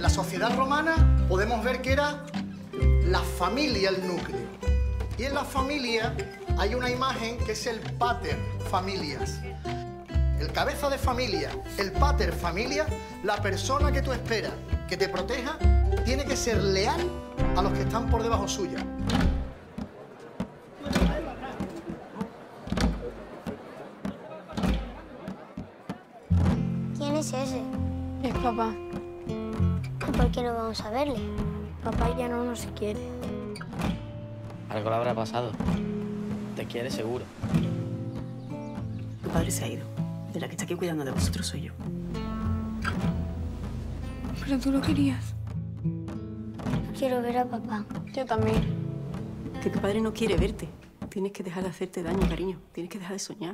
la sociedad romana podemos ver que era la familia el núcleo. Y en la familia hay una imagen que es el pater familias. El cabeza de familia, el pater familia, la persona que tú esperas que te proteja, tiene que ser leal a los que están por debajo suya. ¿Quién es ese? Es papá. ¿Y por qué no vamos a verle? Papá ya no nos quiere. Algo le habrá pasado. Te quiere seguro. Tu padre se ha ido. De la que está aquí cuidando de vosotros soy yo. Pero tú lo querías. Quiero ver a papá. Yo también. Que tu padre no quiere verte. Tienes que dejar de hacerte daño, cariño. Tienes que dejar de soñar.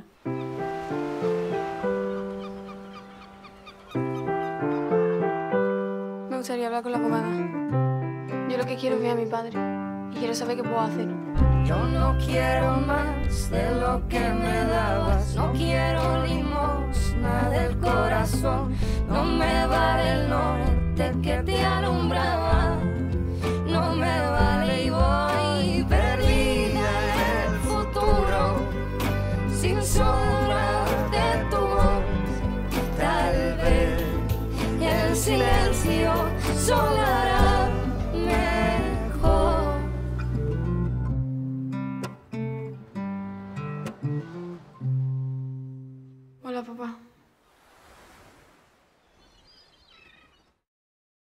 Me gustaría hablar con la abogada. Yo lo que quiero es ver a mi padre. Y quiero saber qué puedo hacer. Yo no quiero más de lo que me dabas. No quiero limosna del corazón. No me vale el norte que te alumbraba. No me vale y voy perdida en el futuro. Sin sombra de tu voz. Tal vez el silencio sola.